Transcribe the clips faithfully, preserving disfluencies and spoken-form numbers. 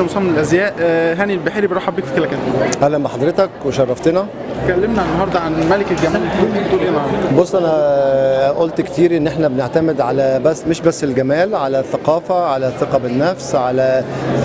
مصمم الازياء هاني البحيري، برحب بيك في كلاكيت. اهلا بحضرتك وشرفتنا. اتكلمنا النهارده عن ملك الجمال، ممكن تقول ايه النهارده؟ بص، انا قلت كتير ان احنا بنعتمد على بس مش بس الجمال، على الثقافه، على الثقه بالنفس، على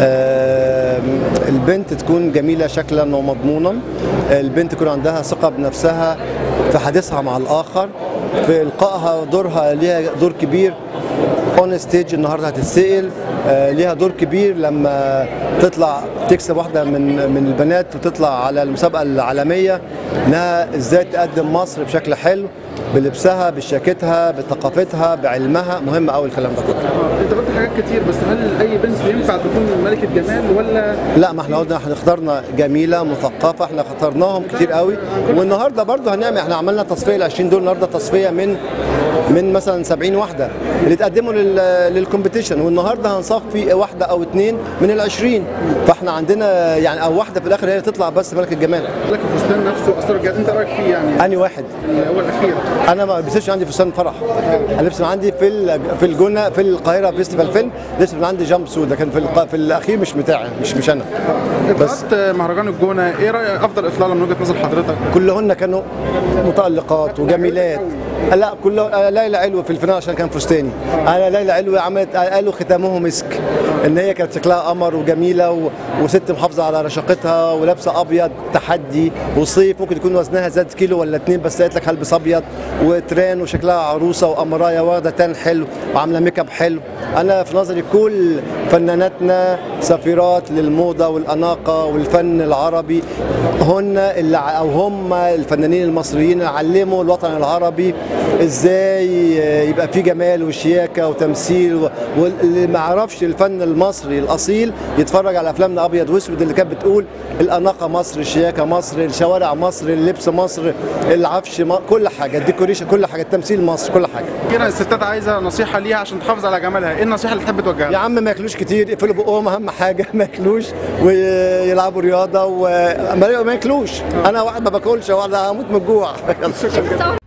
البنت تكون جميله شكلا ومضمونا، البنت يكون عندها ثقه بنفسها في حديثها مع الاخر، في القائها دورها ليها دور كبير اون ستيج. النهارده هتتسأل ليها دور كبير لما تطلع تكسب واحده من من البنات وتطلع على المسابقه العالميه، انها ازاي تقدم مصر بشكل حلو بلبسها، بشياكتها، بثقافتها، بعلمها. مهم قوي الكلام ده كله. انت قلت حاجات كتير، بس هل اي بنت ينفع تكون ملكه جمال ولا لا؟ ما احنا قلنا احنا اخترنا جميله مثقفه، احنا اخترناهم كتير قوي، والنهارده برضه هنعمل، احنا عملنا تصفيه ال عشرين دول النهارده، تصفيه من من مثلا سبعين واحده اللي تقدموا للكومبيتيشن، والنهارده هنصفي واحده او اثنين من ال عشرين، فاحنا عندنا يعني او واحده في الاخر هي تطلع بس ملكه الجمال. لك الفستان نفسه اثر جد، انت رايك فيه يعني؟ انهي واحد؟ هو الاخير. انا ما بلبسش عندي فستان فرح، انا لبس من عندي في في الجونه في القاهره فيستيفال فيلم، لبس من عندي جامب سود، لكن في في الاخير مش بتاعي، مش مش انا. بس مهرجان الجونه، ايه رايك افضل اطلاله من وجهه نظر حضرتك؟ كلهن كانوا متالقات وجميلات. لا كله. ليلى علوي في الفنان عشان كان فستاني، انا ليلى علوي عملت قالوا ختامه مسك، ان هي كانت شكلها قمر وجميله و... وست محافظه على رشاقتها ولابسه ابيض، تحدي وصيف ممكن يكون وزنها زاد كيلو ولا اتنين، بس قالت لك هلبس ابيض وتران وشكلها عروسه وقمرايه واخده تان حلو وعامله ميك اب حلو. انا في نظري كل فناناتنا سفيرات للموضه والاناقه والفن العربي، هن اللي او هم الفنانين المصريين اللي علموا الوطن العربي ازاي يبقى في جمال وشياكه وتمثيل، واللي ما يعرفش الفن المصري الاصيل يتفرج على افلامنا ابيض واسود اللي كانت بتقول الاناقه مصر، الشياكه مصر، الشوارع مصر، اللبس مصر، العفش مصر، كل حاجه، الديكوريشن، كل حاجه، التمثيل مصر، كل حاجه. كده الستات عايزه نصيحه ليها عشان تحافظ على جمالها، ايه النصيحه اللي تحب توجهها؟ يا عم ما ياكلوش كتير، يقفلوا بقهم اهم حاجه، ما ياكلوش ويلعبوا رياضه وما ياكلوش. انا واحد ما باكلش، واحد هموت من الجوع.